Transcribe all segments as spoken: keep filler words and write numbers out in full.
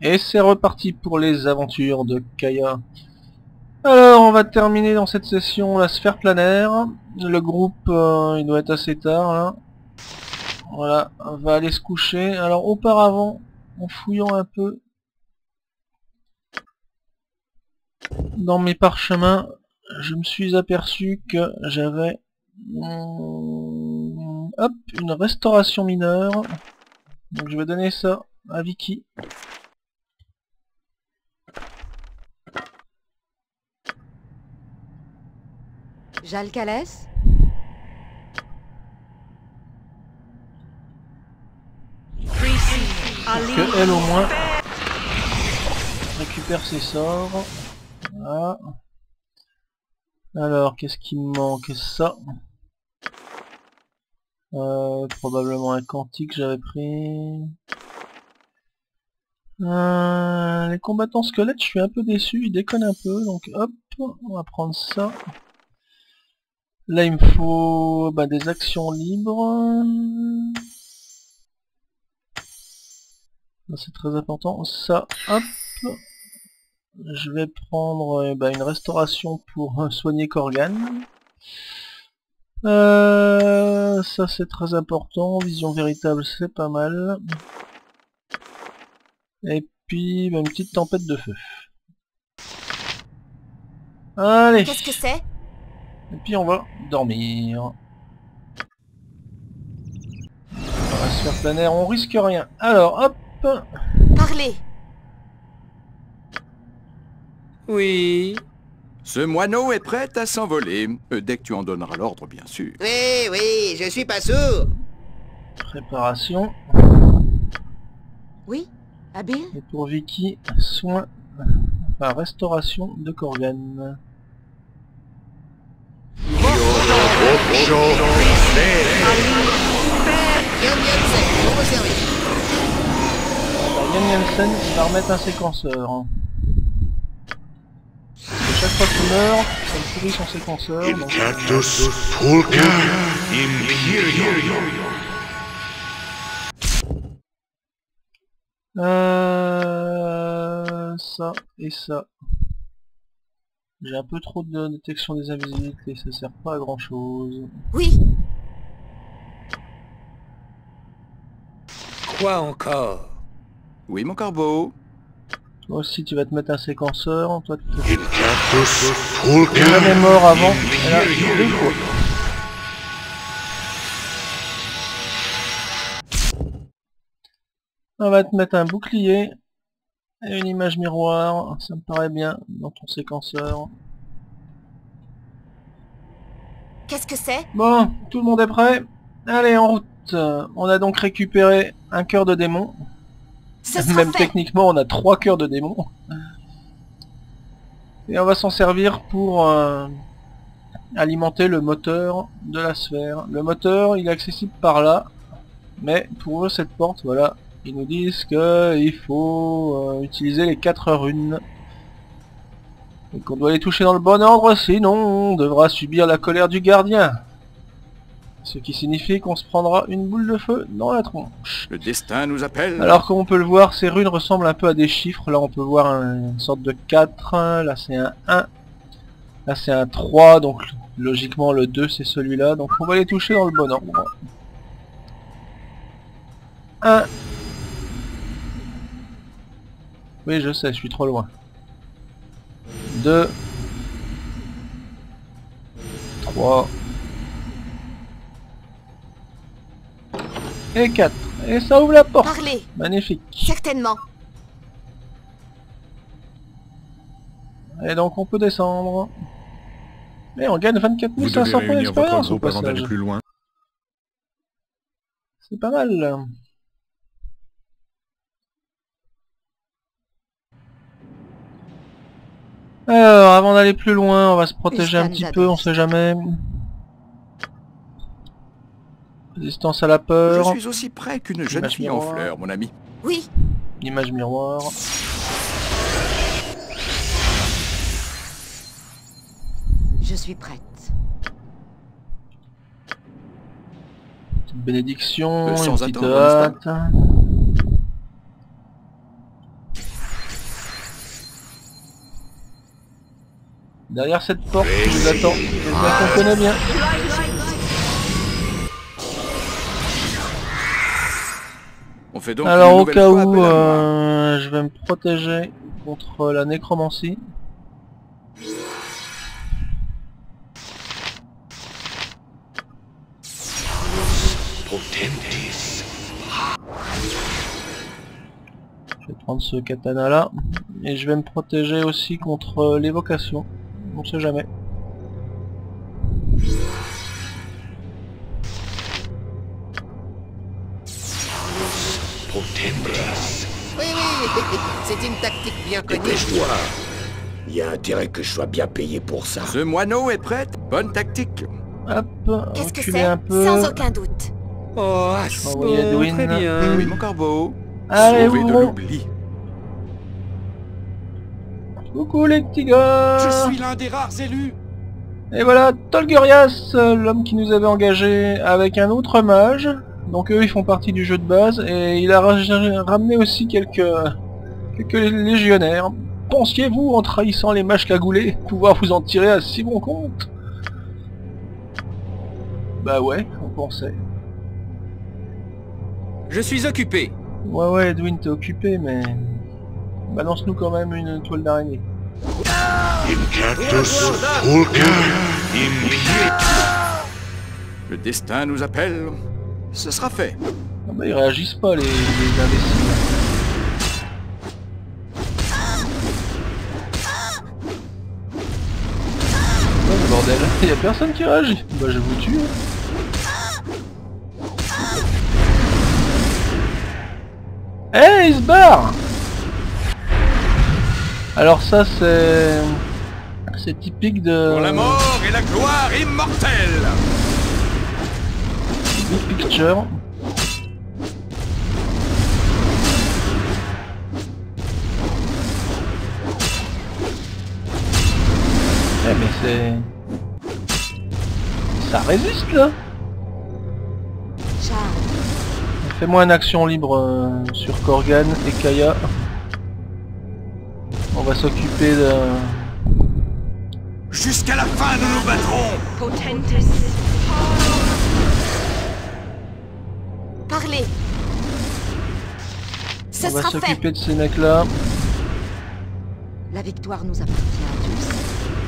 Et c'est reparti pour les aventures de Kaya. Alors, on va terminer dans cette session la sphère planaire. Le groupe, euh, il doit être assez tard, là. Voilà, on va aller se coucher. Alors, auparavant, en fouillant un peu dans mes parchemins, je me suis aperçu que j'avais hum, hop, une restauration mineure. Donc je vais donner ça à Vicky. Jalcalès? Que elle au moins récupère ses sorts. Voilà. Alors qu'est-ce qui me manque? Ça. Euh, probablement un quantique j'avais pris. Euh, les combattants squelettes, je suis un peu déçu, ils déconnent un peu, donc hop, on va prendre ça. Là il me faut bah, des actions libres. C'est très important. Ça, hop. Je vais prendre euh, bah, une restauration pour euh, soigner Corgan. Euh, ça c'est très important. Vision véritable, c'est pas mal. Et puis bah, une petite tempête de feu. Allez. Qu'est-ce que c'est? Et puis on va dormir. On va se faire planaire, on risque rien. Alors hop. Parlez. Oui. Ce moineau est prêt à s'envoler. Euh, dès que tu en donneras l'ordre, bien sûr. Oui, oui, je suis pas sourd. Préparation. Oui, Habile? Et pour Vicky, soin, enfin restauration de Corgan. Yann Yansen, pour vos services. Yann Yansen, il va remettre un séquenceur. Parce que chaque fois qu'il meurt, ça me pourrit son séquenceur. Donc... Cactus Pulka Imperium. Euh... Ça et ça. J'ai un peu trop de détection des invisibilités, ça sert pas à grand chose. Oui. Quoi encore? Oui, mon corbeau. Toi aussi tu vas te mettre un séquenceur, toi tu te... Cactus Pulka Elle est jamais mort avant, elle a deux fois. On va te mettre un bouclier et une image miroir, ça me paraît bien dans ton séquenceur. Qu'est-ce que c'est? Bon, tout le monde est prêt? Allez, en route. On a donc récupéré un cœur de démon. Ce sera Même fait. techniquement, on a trois cœurs de démon. Et on va s'en servir pour euh, alimenter le moteur de la sphère. Le moteur, il est accessible par là. Mais pour ouvrir cette porte, voilà, ils nous disent qu'il faut euh, utiliser les quatre runes. Et qu'on doit les toucher dans le bon ordre, sinon on devra subir la colère du gardien. Ce qui signifie qu'on se prendra une boule de feu dans la tronche. Le destin nous appelle. Alors comme on peut le voir, ces runes ressemblent un peu à des chiffres. Là on peut voir un, une sorte de quatre, là c'est un un, là c'est un trois, donc logiquement le deux c'est celui-là. Donc on va les toucher dans le bon ordre. un. Oui je sais, je suis trop loin. deux. trois. Et quatre. Et ça ouvre la porte. Parlez. Magnifique. Certainement. Et donc on peut descendre. Et on gagne vingt-quatre mille cinq cents points d'expérience au passage. plus loin. C'est pas mal. Alors, avant d'aller plus loin, on va se protéger un petit peu, on sait jamais. Résistance à la Je peur. suis aussi prêt qu'une jeune Image fille en miroir. fleurs, mon ami. Oui. Image miroir. Je suis prête. Petite bénédiction, Euh, une sans petite attendre un hâte. Derrière cette porte qui nous attend. J'espère qu'on connaît bien. On fait donc Alors une au nouvelle cas fois appel où, à moi. euh, je vais me protéger contre la nécromancie. Potentis. Je vais prendre ce katana là. Et je vais me protéger aussi contre l'évocation. On sait jamais. Potentis. Oui, oui, c'est une tactique bien connue. Dépêche-toi. Il y a intérêt que je sois bien payé pour ça. Ce moineau est prêt. Bonne tactique. Hop, Qu'est-ce que reculer c'est? un peu. Sans aucun doute. Oh, Envoyer Edwin. très bien. Oui, mon corbeau. Allez, Sauvé de vous. l'oubli. Coucou les petits gars. Je suis l'un des rares élus. Et voilà, Tolgurias, euh, l'homme qui nous avait engagé avec un autre mage. Donc eux ils font partie du jeu de base et il a ra ramené aussi quelques, quelques légionnaires. Pensiez-vous en trahissant les mages cagoulés pouvoir vous en tirer à si bon compte? Bah ouais, on pensait. Je suis occupé. Ouais ouais Edwin t'es occupé mais... balance-nous quand même une toile d'araignée. Incantus Pulca Imperium. Le destin nous appelle. Ce sera fait. Ah bah ils réagissent pas les, les imbéciles. Oh le bordel, y a personne qui réagit. Bah je vous tue. Hey il se barre. Alors ça c'est... c'est typique de... Pour la mort et la gloire immortelle. Big Picture. Eh mais c'est... ça résiste là. Charles, Fais-moi une action libre euh, sur Korgan et Kaya. On va s'occuper de... Jusqu'à la fin nous nous battrons. parlez. Ce On va sera fait. s'occuper de ces mecs là. La victoire nous appartient, tu le sais.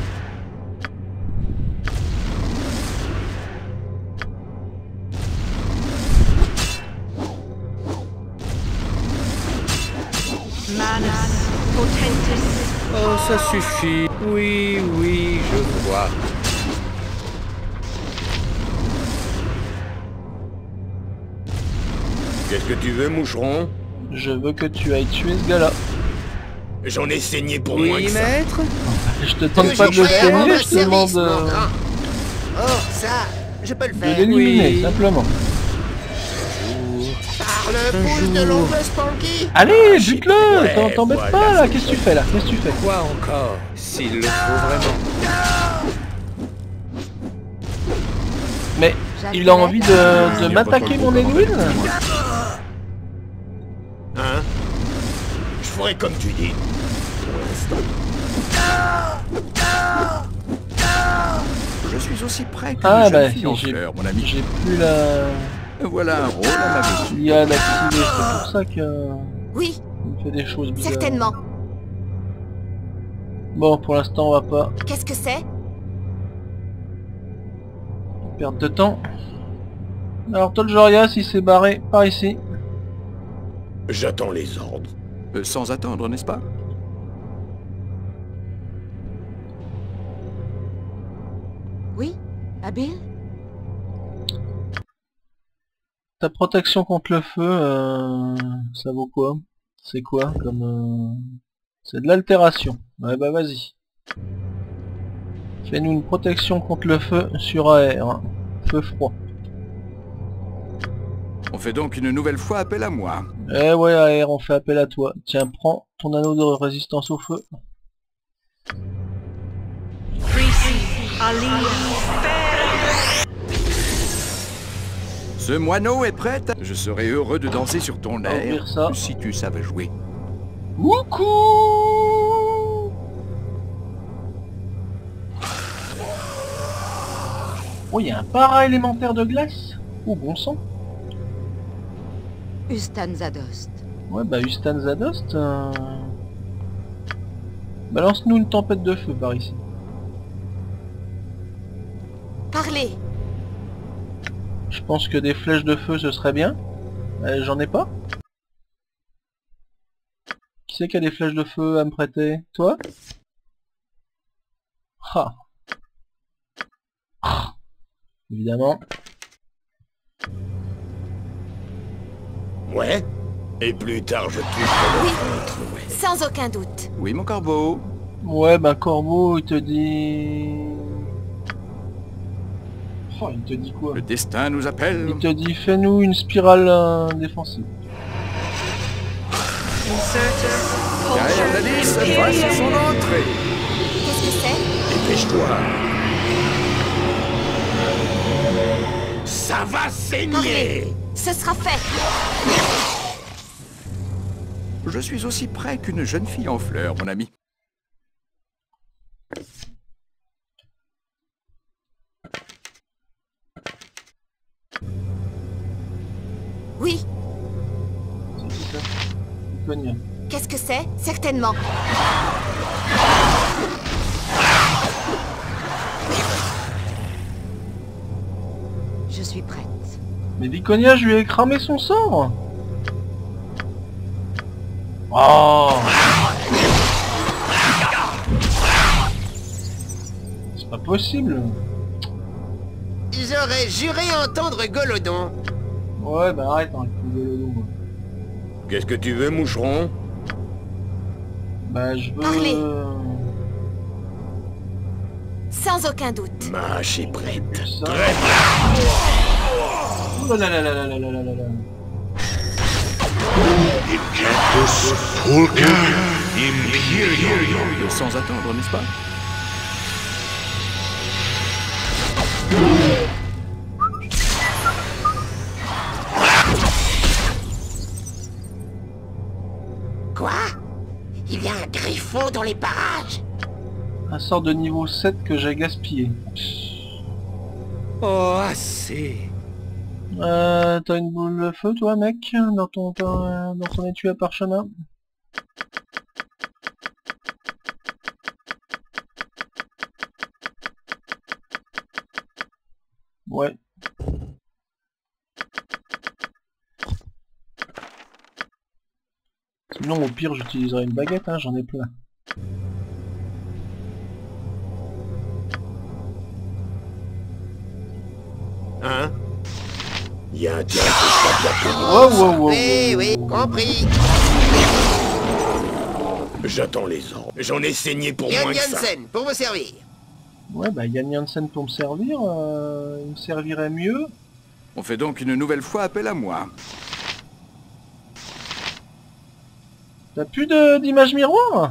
Oh, ça suffit. Oui, oui, je vois. Qu'est-ce que tu veux, moucheron? Je veux que tu ailles tuer ce gars là. J'en ai saigné pour moins Oui, que ça. maître. Je te demande Que pas de j'ai le fait à saigner, votre je te demande service, mon euh, grand. Oh, ça, je peux le de faire. l'éliminer Oui. simplement. Par le pouce de l'oncle Spanky. Allez, bute-le. ouais, T'en- T'embêtes voilà, pas là, c'est qu'est-ce que tu fais là? Qu'est-ce que tu fais? Quoi encore? S'il le faut vraiment. Mais il a envie de, de m'attaquer mon Edwin? Hein? Je ferai comme tu dis. Je suis aussi prêt que Ah une bah jeune fille en j'ai fleurs, mon ami. j'ai plus la... Voilà un rôle à ma vie. Il y a d'activer, c'est pour ça que... Oui, il me fait des choses bizarres. certainement. Bon, pour l'instant, on va pas Qu'est-ce que c'est? perdre de temps. Alors, Tolgorias, il s'est barré par ici. J'attends les ordres. Euh, sans attendre, n'est-ce pas? Oui, Habile? Ta protection contre le feu, euh, ça vaut quoi? C'est quoi comme... euh, c'est de l'altération. Ouais bah vas-y. Fais-nous une protection contre le feu sur A R. hein. Feu froid. On fait donc une nouvelle fois appel à moi. Eh ouais A R, on fait appel à toi. Tiens, prends ton anneau de résistance au feu. Ce moineau est prêt. Je serais heureux de danser sur ton On va ouvrir air ça. si tu savais jouer. Wouhou! Oh, il y a un para-élémentaire de glace. Oh, bon sang. Ustan Zadost. Ouais, bah Ustan Zadost... Euh... Balance-nous une tempête de feu par ici. Parlez. Je pense que des flèches de feu ce serait bien. Euh, J'en ai pas. Qui c'est qui a des flèches de feu à me prêter? Toi? Ah. Ah. Évidemment. Ouais. Et plus tard, je tue Oui, l'autre, ouais. sans aucun doute. Oui, mon corbeau. Ouais, bah Corbeau, il te dit... Oh, il te dit quoi? Le destin nous appelle. Il te dit, fais-nous une spirale euh, défensive. Derrière la liste, voici son entrée. Qu'est-ce que c'est? Dépêche-toi. Ça va saigner. Parlez. Ce sera fait. Je suis aussi prêt qu'une jeune fille en fleurs, mon ami. Oui. C'est ça. Il cogne. Qu'est-ce que c'est? Certainement. Je suis prête. Mais Viconia, je lui ai cramé son sort. Oh. C'est pas possible. J'aurais juré entendre Golodon. Ouais, bah arrête hein, avec le Golodon. Qu'est-ce que tu veux, moucheron? Bah je veux... Parlez. euh, Sans aucun doute. Ma hache est prête. Ça. Prête. Oh là là là là là là là là là. Campus Polka Imperium. Sans attendre, n'est-ce pas? Quoi? Il y a un griffon dans les parages. Un sort de niveau sept que j'ai gaspillé. Oh, assez. Euh, t'as une boule de feu toi mec dans ton dans ton étui à parchemin? Ouais. Sinon au pire j'utiliserai une baguette, hein, j'en ai plein. Hein? Il y a un direct que je sois bien payé. Wow, wow, wow, Oui, wow, oui, wow. compris. J'attends les ordres. J'en ai saigné pour Yann moins que ça. Janssen, pour vous servir. Ouais bah Yann Janssen pour me servir, euh, il me servirait mieux. On fait donc une nouvelle fois appel à moi. T'as plus de d'image miroir?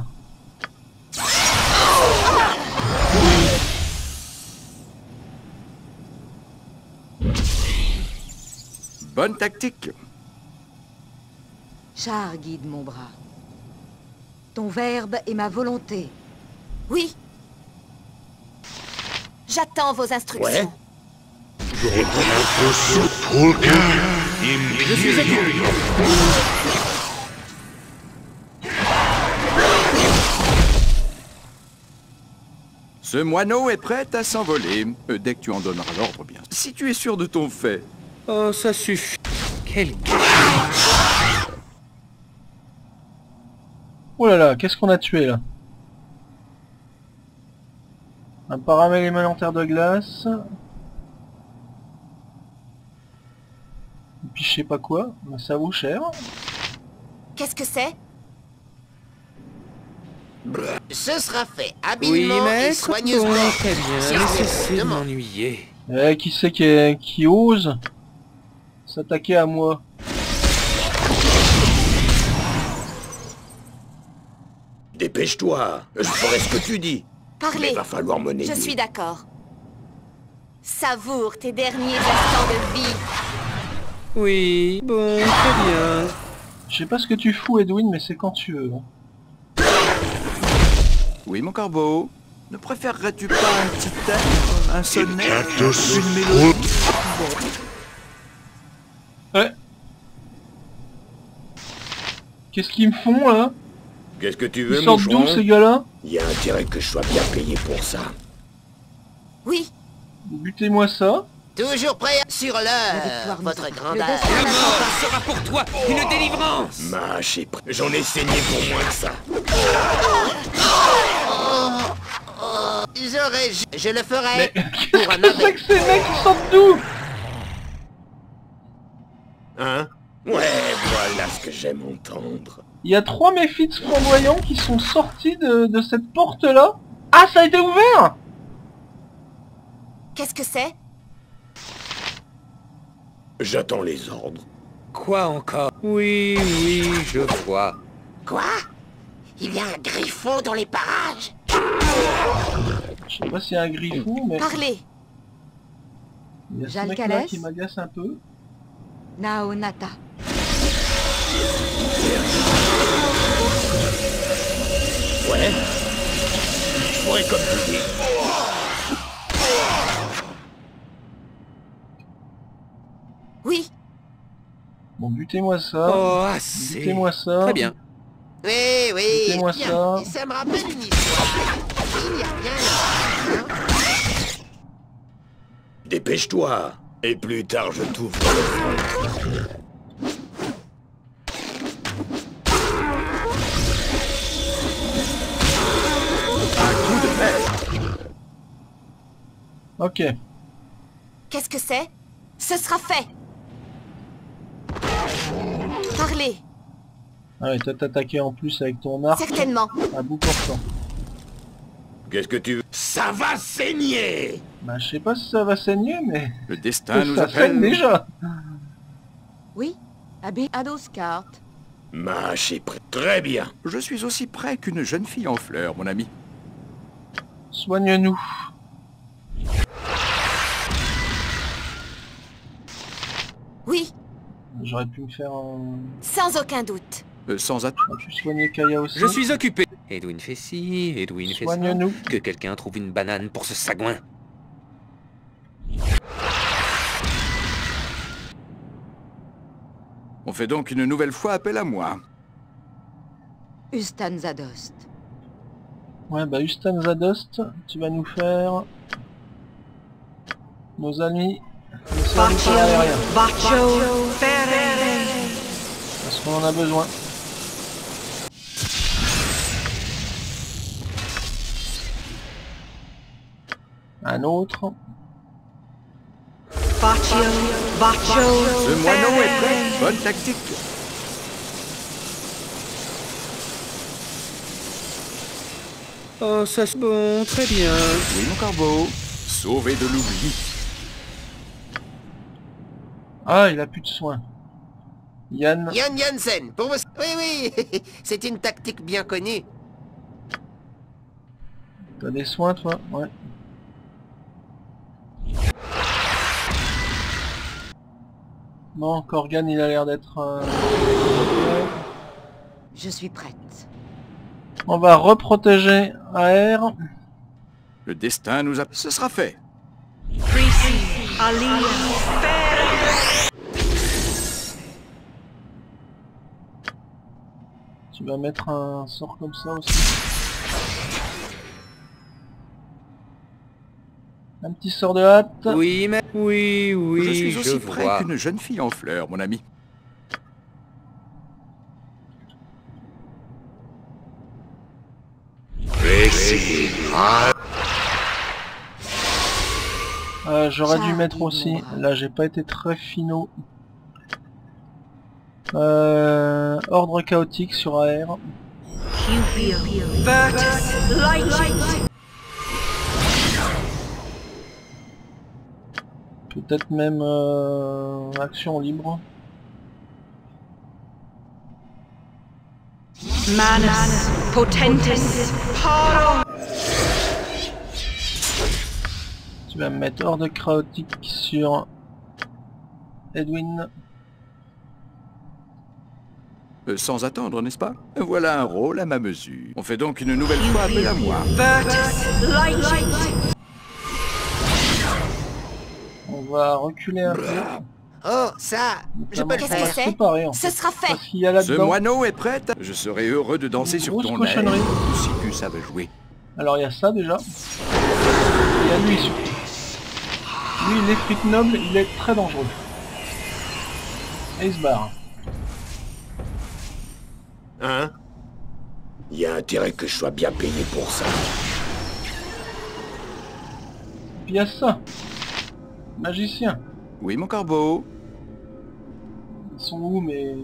Bonne tactique. Char guide mon bras. Ton verbe est ma volonté. Oui. J'attends vos instructions. Ouais. Campus Polka Imperium. Ce moineau est prêt à s'envoler, euh, dès que tu en donneras l'ordre, bien. Si tu es sûr de ton fait. Oh, ça suffit. Quel Oh là là, qu'est-ce qu'on a tué là? Un paramélémentaire de glace. Et puis je sais pas quoi, mais ça vaut cher. Qu'est-ce que c'est? Ce sera fait Oui, habilement et maître. soigneusement. Bon, très bien. Si Laissez de demande. m'ennuyer. Eh, qui c'est qui, est- qui ose s'attaquer à moi? Dépêche-toi. Je ferai ce que tu dis. Mais Parlez. va falloir monnayer. Je suis d'accord. Savoure tes derniers instants de vie. Oui, bon, très bien. Je sais pas ce que tu fous Edwin, mais c'est quand tu veux. hein. Oui, mon corbeau. Ne préférerais-tu pas un petit air Un sonnet, Cactus une mélodie. Ouais. Qu'est-ce qu'ils me font là? Qu'est-ce que tu veux, Ils sortent d'où moucheron? ces gars-là? Il y a intérêt que je sois bien payé pour ça. Oui, Butez-moi ça. Toujours prêt sur la l'heure, victoire nous votre attend. grandeur. Le destin La nous mort attend. sera pour toi une délivrance. Mâche prêt. J'en ai saigné pour moins que ça. J'aurais... Je, je le ferai Mais pour qu'est-ce un que c'est abbé. que ces mecs qui sortent d'où? Hein? Ouais, voilà ce que j'aime entendre. Il y a trois méphites flamboyants qui sont sortis de, de cette porte-là. Ah, ça a été ouvert! Qu'est-ce que c'est? J'attends les ordres. Quoi encore? Oui, oui, je vois. Quoi? Il y a un griffon dans les parages. Je sais pas s'il y a un griffon, mais Parlez. il y a ce Jalcalès mec-là qui m'agace un peu. Naonata. Ouais. Je pourrais comme tu dis. Oui, Bon, butez-moi ça. Oh, assez. Butez-moi ça. Très bien. Oui, oui. Mettez-moi bien. ça. Et ça me rappelle une histoire. Il y a bien longtemps, hein. Dépêche-toi. Et plus tard, je t'ouvre le front. Ok. qu'est-ce que c'est? Ce sera fait. Parlez. Ah ouais, t'as t'attaqué en plus avec ton arc Certainement. à bout portant. Qu'est-ce que tu veux? Ça va saigner! Bah, je sais pas si ça va saigner, mais Le destin nous ça saigne appelle. déjà. Oui, Abbé Adoscart. Mâche est prêt. Très bien. Je suis aussi prêt qu'une jeune fille en fleurs, mon ami. Soigne-nous. Oui, J'aurais pu me faire un... sans aucun doute. Euh, sans attendre. J'aurais pu soigner Kaya aussi. Je suis occupé. Edwin fait ci, Edwin fait ça. Soigne-nous. Que quelqu'un trouve une banane pour ce sagouin. On fait donc une nouvelle fois appel à moi. Ustan Zadost. Ouais, bah Ustan Zadost, tu vas nous faire... Nos amis... nos services aériens. Parce qu'on en a besoin. Un autre. Ce moineau est prêt. Bonne tactique. Oh, ça c'est bon, très bien. Oui, mon corbeau. Sauvé de l'oubli. Ah, il a plus de soins. Yann. Yann Jansen, pour vous... Oui, oui, c'est une tactique bien connue. T'as des soins, toi? Ouais. Bon, Corgan, il a l'air d'être... euh, Je suis prête. On va reprotéger Aer. Le destin nous a... Ce sera fait. Tu vas mettre un sort comme ça aussi. Un petit sort de hâte. Oui, mais... Oui, oui, je suis je aussi prêt vois. qu'une jeune fille en fleurs, mon ami. Précis. Euh, J'aurais dû Charlie mettre aussi. Moura. Là, j'ai pas été très finot. Euh, ordre chaotique sur Aer. Peut-être même euh, action libre. Manus potentis paro. Tu vas me mettre ordre chaotique sur Edwin. Euh, sans attendre, n'est-ce pas? Voilà un rôle à ma mesure. On fait donc une nouvelle fois appel à moi. Virtus light. On va reculer un peu. Oh, ça, je peux le Qu'est-ce faire. que c'est? Séparer, en Ce fait. sera fait. Parce qu'il y a Ce là-dedans. moineau est prêt. Je serai heureux de danser Une sur grosse ton air. cochonnerie. Si tu savais jouer. Alors il y a ça déjà. Et il y a lui surtout. Lui, l'effrite noble, il est très dangereux. Et il se barre. Hein? Il y a intérêt que je sois bien payé pour ça. Puis il y a ça. Magicien. Oui, mon corbeau. Ils sont où, mais...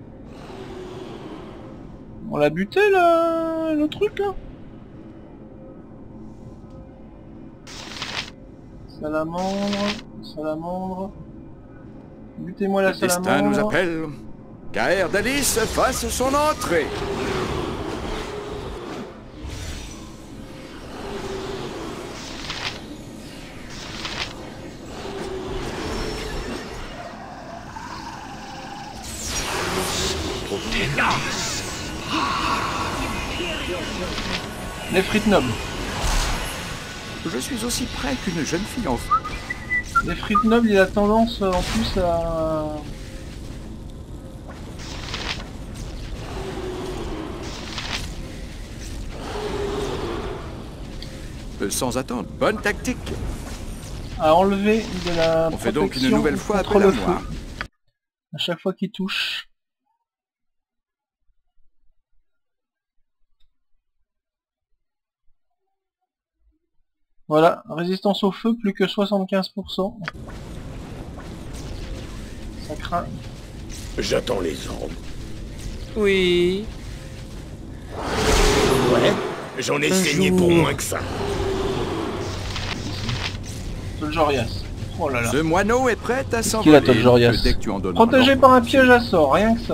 On l'a buté, là, le truc, là. Salamandre, salamandre. Butez-moi la Le destin salamandre. nous appelle. Qu'Aer d'Alice fasse son entrée. L'effrite noble. Je suis aussi prêt qu'une jeune fille en... L'effrite noble, il a tendance euh, en plus à... Euh, Sans attendre. Bonne tactique. à enlever de la On fait donc une protection nouvelle fois contre appel le à feu. moi. À chaque fois qu'il touche. Voilà, résistance au feu, plus que soixante-quinze pour cent. Ça craint. J'attends les ordres. Oui. Ouais, j'en ai Un saigné jour. pour moins que ça. Toljorias. Oh là là. Ce moineau est prêt à Qu'est-ce qu'il a, s'envoler. Toljorias? Dès que tu en donneras Protégé l'ordre, par un bien piège sûr. à sort, rien que ça.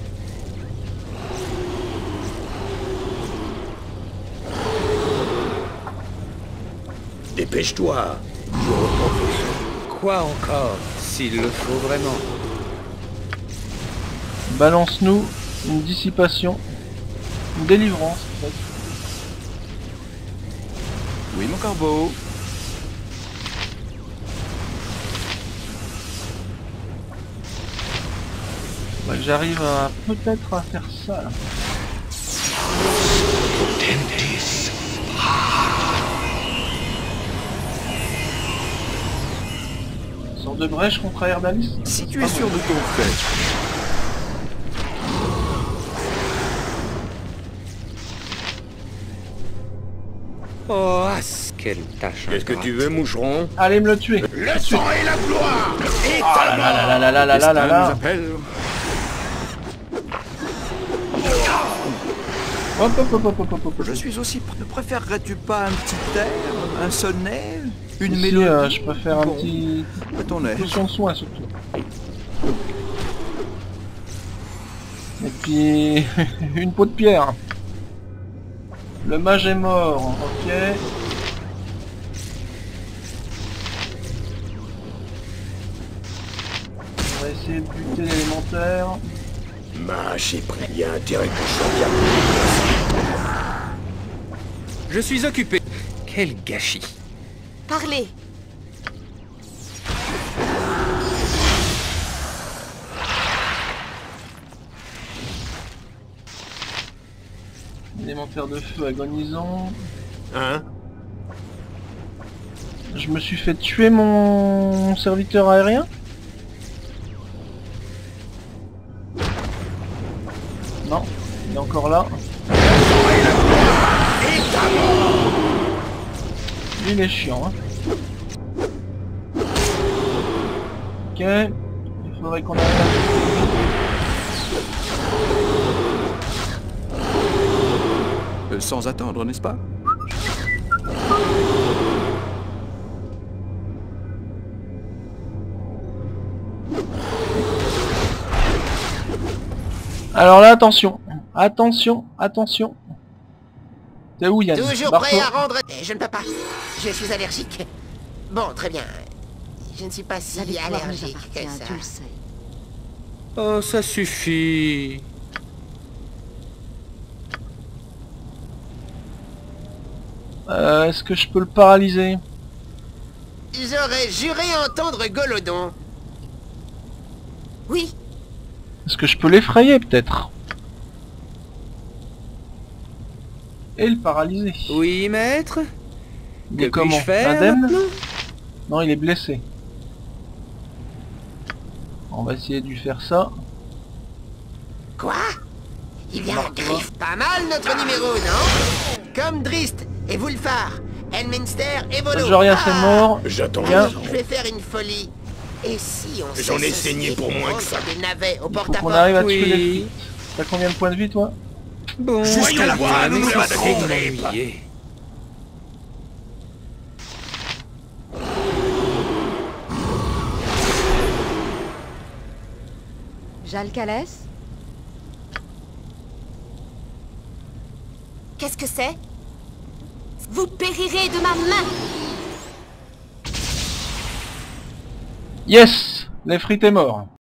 Dépêche-toi. Je reprends tes Quoi encore, s'il le faut vraiment. Balance-nous une dissipation. Une délivrance, en fait. Oui, mon corbeau. Faudrait que j'arrive à peut-être à faire ça là. Sort de brèche contre Aer d'Alice. Si tu es sûr de ton fait. Oh, as, quelle tâche Qu'est-ce que ingrate. tu veux, moucheron? Allez me le tuer. Le sang et la gloire! Et Oh là là là là là là là Destin là nous là. appelle. Hop hop hop hop hop hop hop. Je suis aussi... pr- Ne préférerais-tu pas un petit air, un sonnet, une Ici, mélodie? euh, je préfère un Bon, petit... à ton aise. Potion de soin surtout. Et puis... une peau de pierre. Le mage est mort, ok. On va essayer de buter l'élémentaire. Mâche est prêt. Il y a intérêt que je sois bien payé. Je suis occupé. Quel gâchis. Parlez. Élémentaire de feu agonisant. Hein? Je me suis fait tuer mon serviteur aérien. Non, il est encore là. Lui, il est chiant, hein. Ok, il faudrait qu'on arrive Euh, sans attendre, n'est-ce pas? à... Alors là, attention, attention, attention. T'es où, Yann? Toujours Barto. prêt à rendre... Eh, Je ne peux pas. Je suis allergique. Bon, très bien. Je ne suis pas si La victoire nous allergique appartient, que ça. tu le sais. Oh, ça suffit. Euh, Est-ce que je peux le paralyser? Ils auraient juré entendre Golodon. Oui, Est-ce que je peux l'effrayer peut-être? Et le paralyser. Oui, maître. Mais Que comment? puis-je faire Indemne? maintenant? Non, il est blessé. On va essayer de lui faire ça. Quoi? Il y a un griffe. Pas mal notre numéro, non? Comme Drist et Wulfar, Elminster et Volo. Joria c'est mort. J'attends. Bien. Allez, je vais faire une folie. Et si on J'en ai s'associait saigné pour moins que ça. contre des navets au Il faut qu'on porte-à-porte? arrive à tuer les Oui. flics. T'as combien de points de vie toi? Bon, Voyons la voir, nous mais ne c'est la trop détruirez pas. m'ennuyer. Jalcalès? Qu'est-ce que c'est? Vous périrez de ma main! Yes! L'Efrit est mort.